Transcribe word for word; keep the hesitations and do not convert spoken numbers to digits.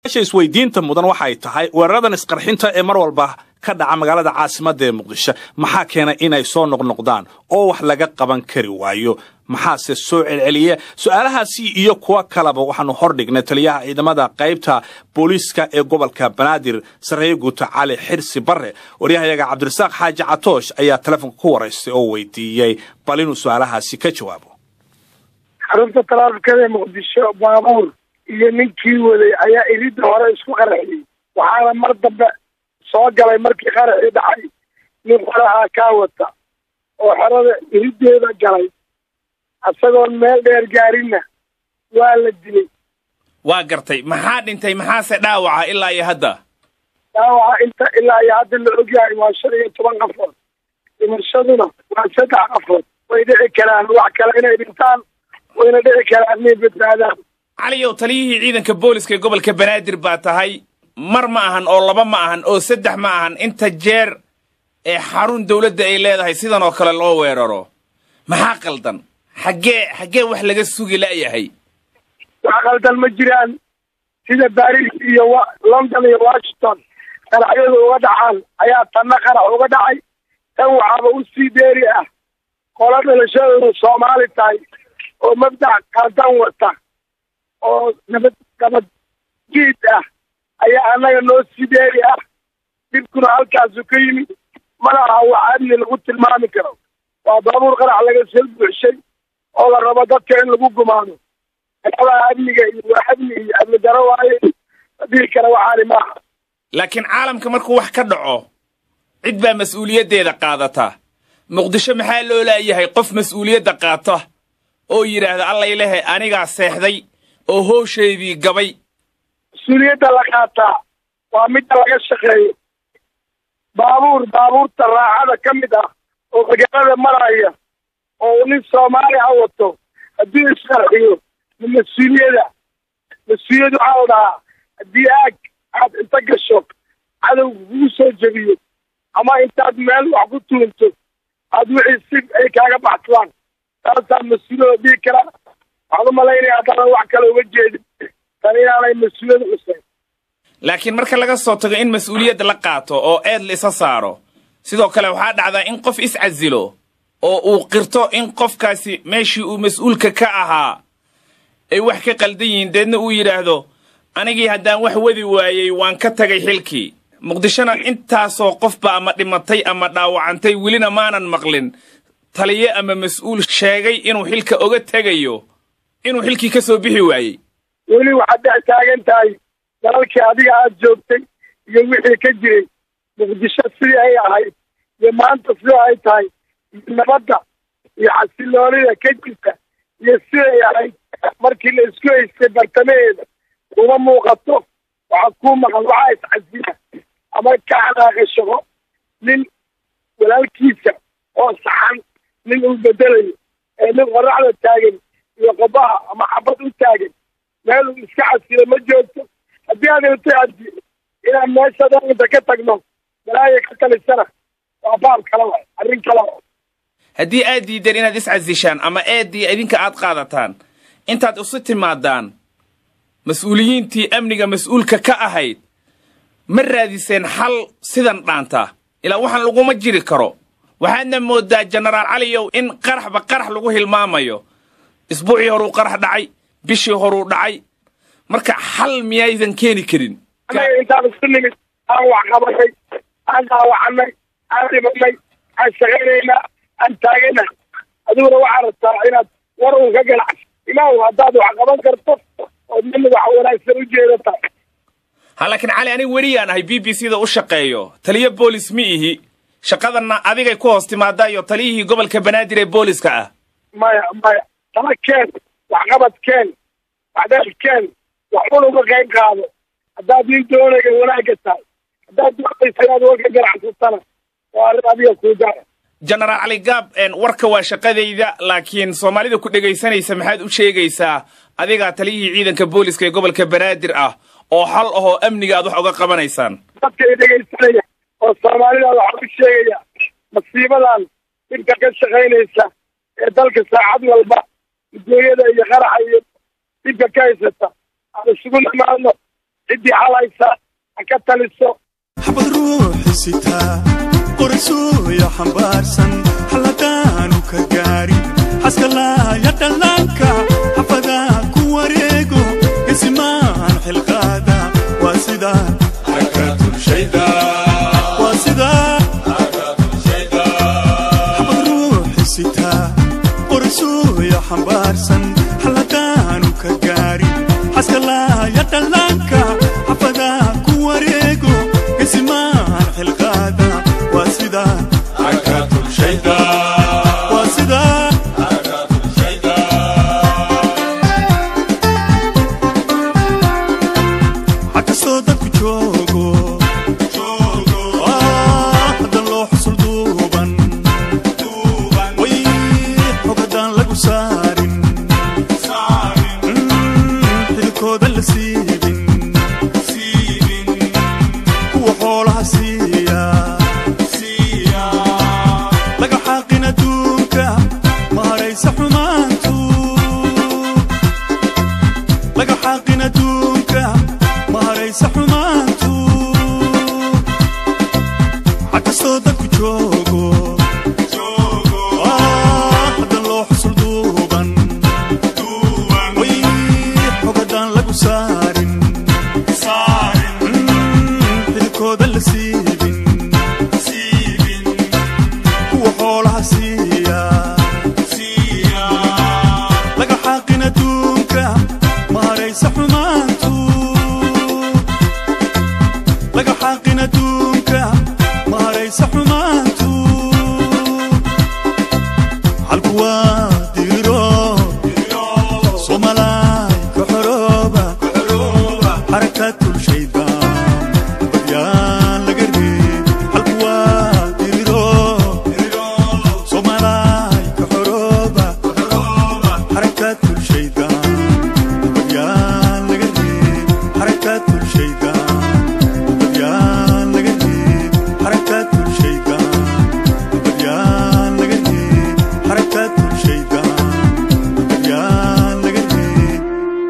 isweydiinta mudan waxay tahay weeraradan isqarxinta ee mar walba ka dhaca magaalada caasimadda ee Muqdisho maxaa keenay inay soo noqnoqdaan oo wax laga qaban kari waayo maxaase soo celceliya su'aalahaasi iyo kuwa kaleba waxaanu hordhignay taliyaha ciidamada qaybta booliska ee gobolka Banaadir Sareeye Guuta Cali Xirsi Barre wariyahayaga Cabdirasaaq Xaaji Catoosh ayaa telefoonka ku wareystay oo weydiiyay bal inuu su'aalahaasi ka jawaabo xarunta taraafikada ee Muqdisho baabuur iyo ninkii waday ayaa iridda hore isku qarxiyay waxaana mar dambe soo galay markii qarxi dhacay nin qoraha ka wata oo xarada iriddeeda galay asagoo meel dheer gaarina waa la dilay waa gartay maxaa dhintay maxaase dhaawaca ilaa iyo hadda dhaawaca inta ilaa iyo hadda la ogyahay waa shan iyo toban qofood dhimashaduna waa saddex qofood way dhici karaan wax kale inay dhintaan wayna dhici karaan inay badbaadaan caliyow taliyihii ciidanka booliska ee gobolka Banaadir baa tahay mar ma ahan oo laba ma ahan oo saddex ma ahan inta jeer ee xarun dawladda ay leedahay sidan oo kale loo weeraro maxaa qaldan xagee xagee wax laga sugi laayahay wax qaldan ma jiraan sida Paris iyo London iyo Washington qaraxyadu uga dhacaan ayaa tanna qarax uga dhacay tan waxaaba u sii dheeri ah qola dhalashada Soomaali tahay oo mabdac qaldan wata oo nabad nabad jiid ah ayaa anaga noo sii dheeri ah dibkuna halkaas ka yimid malaha waa amni lagu tilmaami karo waa baabuur qarax laga soo buuxshay oo la rabo dadka in lagu gumaado waa amniga iyo waa amni iyo amni daro waaye hadii kale waxaani maaha laakiin caalamka markuu wax ka dhaco cid baa mas'uuliyaddeeda qaadata Muqdisho maxaa loo leeyahay qof mas'uuliyadda qaata oo yiraahdo alla ilaahay aniga seexday oo hooshaydi gabay mas'uuliyadda la qaata waa mid laga shaqeeyo baabuur baabuurta raaxada ka mid ah oo magaalada maraya oo nin Soomaali ah wato haddii isqarxiyo mas'uuliyadda mas'uuliyaddu cawda haddii aag aad inta gasho cadow ugu soo jabiyo ama intaad meel wax ku tuunto aad wixii si ay kaaga baxsadaan taasaa mas'uuliyadda dii kala waxaad u malaynayaa haddana wax kale uga jeedin tani inaanay mas'uuliyadda cuseen laakiin marka laga soo tago in mas'uuliyadda la qaato oo eed la isa saaro sidoo kale waxaa dhacdaa in qof is casilo oo uu qirto in qofkaasi meeshii uu mas'uulka ka ahaa ay wax ka qaldan yihiin deedna uu yiraahdo anigii haddaan wax wadi waayay waan ka tagay xilkii Muqdishona intaasoo qofba ama dhimatay ama dhaawacantay welina maanan maqlin taliye ama mas'uul sheegay inuu xilka oga tagayo inuu xilkii ka soo bixi waayay weli waxaad taagan tahay dalalkii adiga aad joogtay iyo wixii ka jiray Muqdisho sidii ay ahayd iyo maanta sidii ay tahay nabadda iyo xasiloonida ka jirta iyo sidii ay ahayd markii la isku haystay bartamaheeda uma muuqato waxaa kuu maqan waxaa iscasila ama ka xanaaqay shaqo nin walaalkiisa oo saxan nin uu bedelayo ee nin qoraxda taagan iyo qabaha ama xabad u taagan meel uu iska casilo ma joogto haddii aad iltay addi inaan meesha dhanka ka tagno malaaya ka talisana waa baab kala waay arrin kala waay haddii aad diidan inaad iscasishaan ama eedii idinka aad qaadataan intaad isu timaadaan mas'uuliyiintii amniga mas'uulka ka ahayd ma raadiseen xal sidan dhaanta ilaa waxaan laguma jiri karo waxaadna moodaa jenaraal caliyow in qaraxba qarax lagu hilmaamayo isbuucii horuu qarax dhacay bishii horuu dhacay marka xal miyaydan keeni karin anaga intaan isku nimid aan wax qabanay aan dhaawacnay aan dhimanay aan shaqaynaynaa aan taagana adiguna waxaa rabtaa inaad war uun ka ganacso ilaahu haddaad wax qaban karto oo nin wax wanaagsan u jeedata ha laakiin cali aniga weriyaan ahay b b c da u shaqeeyo taliye boolis ma ihi shaqadanna adigay ku hoos timaadaayo taliyihii gobolka Banaadir ee booliska ah maya maya tala keen wax qabad keen waxdheer keen waxun uga qayb qaado haddaad nin doonaya wanaagga tahay haddaad doonaysa inaad warka ganacsatana waa arrin adiga kuu gaara jenaraal cali gaab warka waa shaqadayda laakiin soomaalida ku dhegaysanaysa maxaad u sheegaysaa adiga taliyihii ciidanka booliska ee gobolka Banaadir ah oo xal ahoo amniga aad wax uga qabanaysaan dadka dhegaysanaya oo soomaalida waxa u sheegaya masiibadan inta ka shaqaynaysa ee dalka saacad walba gudooyada iyo qaraxa iyo dibka ka haysata aan isugu nimaadno ciddii halaysa ha ka taliso حبض روحي ستا قرسو يا حمبارسن حلقانو كجاري حسك الله يدلانك حفظا كوريغو اسمان حلقادا واسدا حركات الشيدا واسدا حركات الشيدا حبض روحي ستا قرسو يا حمبارسن حلقانو كجاري حسك الله يدلانك حفظا كوريغو اسمان حلقادا واسدا حركات الشيدا واسدا حركات الشيدا حتى صوتك جوجو جوجو اه هذا لو حصل دوبان دوبان وي حقدان لقو سارين سارين حلكود اللسيبين وحولها سيا سيا لقى حاقنا دوكا ما ريس حمانتو لقى حاقنا دوكا ما ريس حمانتو حتى صوتك جوجو جوجو اه هذا لو حصل دوبان دوبان وي حقدان لقو سارين سارين كود اللسيبين سيبين وحولها سيا سيا لقى حاقنا دوكا ما ريس حمانتو لقى حاقنا دوكا ما ريس حمانتو عالقوا ديرو صومالاي كحروبة حركات الشيطان بديان